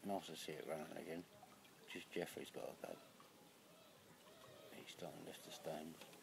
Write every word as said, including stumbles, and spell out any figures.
Nice to see it running again. Just Jeffrey's got to go. He's starting to lift the stones.